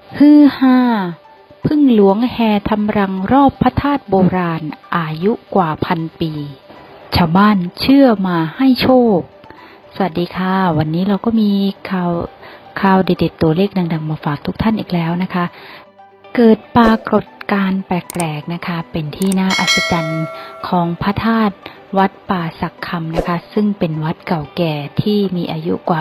ฮือฮาพึ่งหลวงแห่ทำรังรอบพระธาตุโบราณอายุกว่า1,000 ปีชาวบ้านเชื่อมาให้โชคสวัสดีค่ะวันนี้เราก็มีข่าวเด็ดๆตัวเลขดังๆมาฝากทุกท่านอีกแล้วนะคะเกิดปรากฏการณ์แปลกๆนะคะเป็นที่น่าอัศจรรย์ของพระธาตุวัดป่าสักคำนะคะซึ่งเป็นวัดเก่าแก่ที่มีอายุกว่า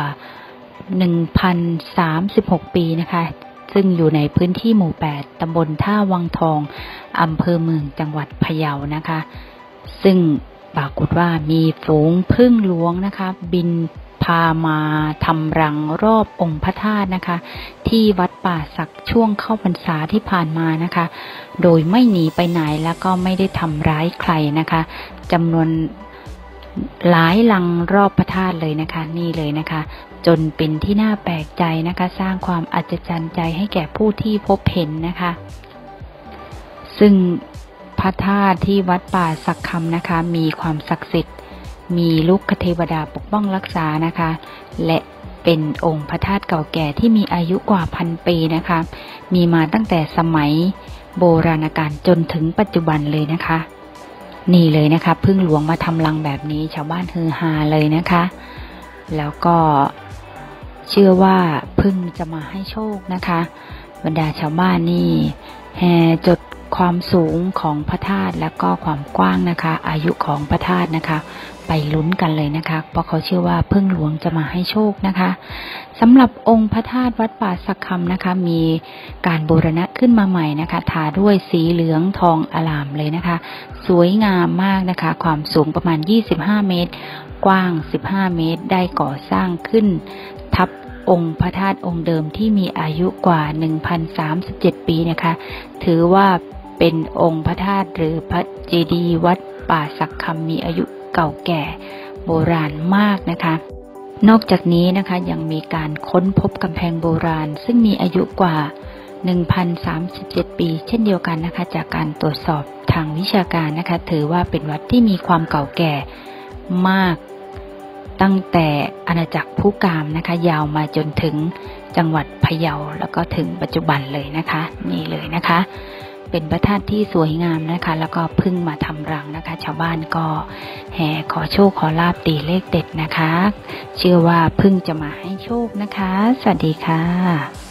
1,036 ปีนะคะซึ่งอยู่ในพื้นที่หมู่ 8 ตำบลท่าวังทองอำเภอเมืองจังหวัดพะเยานะคะซึ่งปรากฏว่ามีฝูงผึ้งหลวงนะคะบินพามาทำรังรอบองค์พระธาตุนะคะที่วัดป่าสักช่วงเข้าพรรษาที่ผ่านมานะคะโดยไม่หนีไปไหนแล้วก็ไม่ได้ทำร้ายใครนะคะจำนวนหลายรังรอบพระธาตุเลยนะคะนี่เลยนะคะจนเป็นที่น่าแปลกใจนะคะสร้างความอัศจรรย์ใจให้แก่ผู้ที่พบเห็นนะคะซึ่งพระธาตุที่วัดป่าสักคำนะคะมีความศักดิ์สิทธิ์มีลูกเทวดาปกป้องรักษานะคะและเป็นองค์พระธาตุเก่าแก่ที่มีอายุกว่า1,000 ปีนะคะมีมาตั้งแต่สมัยโบราณกาลจนถึงปัจจุบันเลยนะคะนี่เลยนะคะพึ่งหลวงมาทำรังแบบนี้ชาวบ้านฮือฮาเลยนะคะแล้วก็เชื่อว่าพึ่งจะมาให้โชคนะคะบรรดาชาวบ้านนี่แห่จดความสูงของพระธาตุแล้วก็ความกว้างนะคะอายุของพระธาตุนะคะไปลุ้นกันเลยนะคะเพราะเขาเชื่อว่าพึ่งหลวงจะมาให้โชคนะคะสำหรับองค์พระธาตุวัดป่าสักคำนะคะมีการบูรณะขึ้นมาใหม่นะคะทาด้วยสีเหลืองทองอลามเลยนะคะสวยงามมากนะคะความสูงประมาณ25 เมตรกว้าง15 เมตรได้ก่อสร้างขึ้นทับองค์พระธาตุองค์เดิมที่มีอายุกว่า 1,037 ปีนะคะถือว่าเป็นองค์พระธาตุหรือพระเจดีย์วัดป่าสักคำมีอายุเก่าแก่โบราณมากนะคะนอกจากนี้นะคะยังมีการค้นพบกำแพงโบราณซึ่งมีอายุกว่า 1,037 ปีเช่นเดียวกันนะคะจากการตรวจสอบทางวิชาการนะคะถือว่าเป็นวัดที่มีความเก่าแก่มากตั้งแต่อาณาจักรพุกามนะคะยาวมาจนถึงจังหวัดพะเยาแล้วก็ถึงปัจจุบันเลยนะคะนี่เลยนะคะเป็นพระธาตุที่สวยงามนะคะแล้วก็พึ่งมาทำรังนะคะชาวบ้านก็แห่ขอโชคขอลาภตีเลขเด็ดนะคะเชื่อว่าพึ่งจะมาให้โชคนะคะสวัสดีค่ะ